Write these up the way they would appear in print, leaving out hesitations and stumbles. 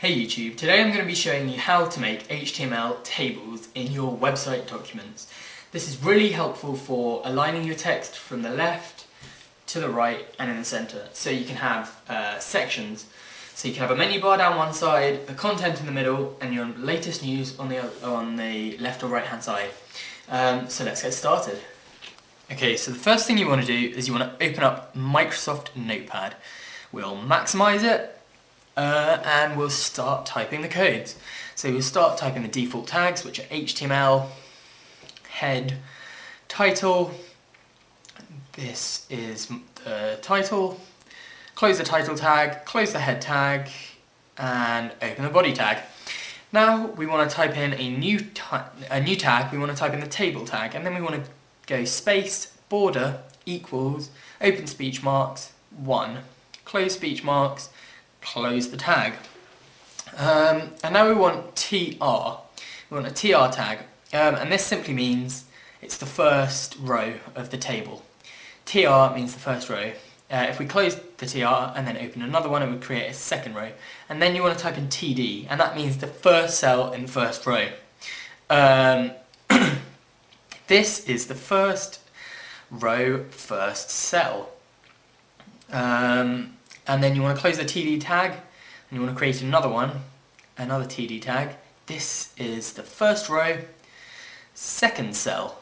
Hey YouTube, today I'm going to be showing you how to make HTML tables in your website documents. This is really helpful for aligning your text from the left to the right and in the centre. So you can have sections. So you can have a menu bar down one side, the content in the middle, and your latest news on the left or right hand side. So let's get started. Okay, so the first thing you want to do is you want to open up Microsoft Notepad. We'll maximise it. And we'll start typing the codes. So we'll start typing the default tags, which are HTML, head, title. This is the title. Close the title tag, close the head tag, and open the body tag. Now we want to type in a new tag. We want to type in the table tag, and then we want to go space, border, equals, open speech marks, 1, close speech marks, close the tag. And now we want TR. We want a TR tag. And this simply means it's the first row of the table. TR means the first row. If we close the TR and then open another one, it would create a second row. And then you want to type in TD, and that means the first cell in the first row. This is the first row, first cell. And then you want to close the TD tag, and you want to create another one, another TD tag. This is the first row, second cell.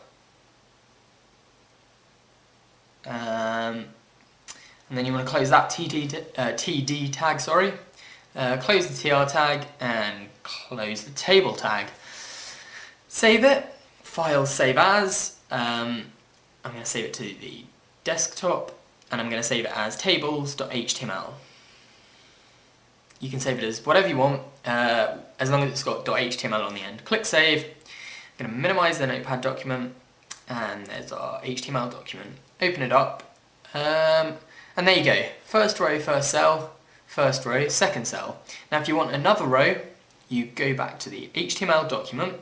And then you want to close that TD tag, close the TR tag, and close the table tag. Save it, file save as. I'm going to save it to the desktop. And I'm going to save it as tables.html. You can save it as whatever you want, as long as it's got .html on the end. Click save. I'm going to minimize the notepad document, and there's our HTML document. Open it up, and there you go. First row, first cell, first row, second cell. Now if you want another row, you go back to the HTML document,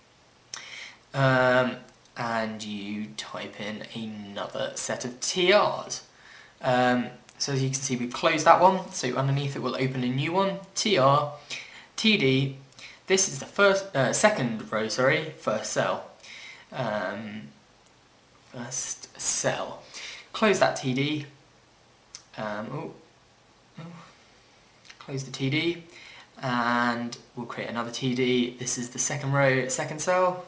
and you type in another set of TRs. So as you can see, we've closed that one, so underneath it will open a new one, TR, TD. This is the second row, first cell. First cell. Close that TD. Close the TD, and we'll create another TD. This is the second row, second cell.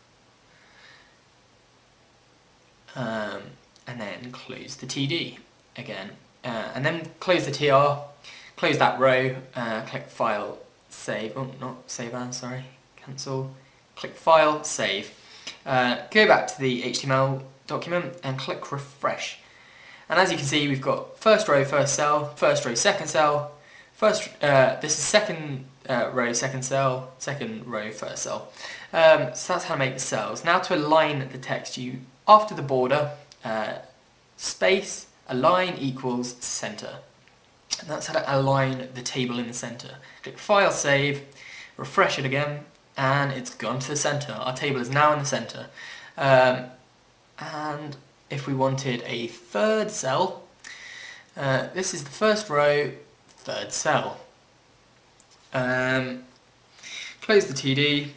And then close the TD again, and then close the TR, close that row, click File, Save, not Save As, cancel, click File, Save, go back to the HTML document and click Refresh. And as you can see, we've got first row, first cell, first row, second cell, this is second row, second cell, second row, first cell. So that's how to make the cells. Now to align the text, after the border, space, align equals center. And that's how to align the table in the center. Click File, Save, refresh it again, and it's gone to the center. Our table is now in the center. And if we wanted a third cell, this is the first row, third cell. Close the TD,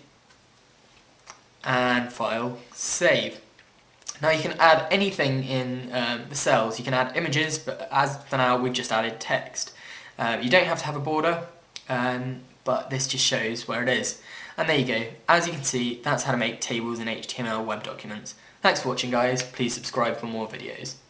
and File, Save. Now you can add anything in the cells. You can add images, but as for now we've just added text. You don't have to have a border, but this just shows where it is. And there you go. As you can see, that's how to make tables in HTML web documents. Thanks for watching guys. Please subscribe for more videos.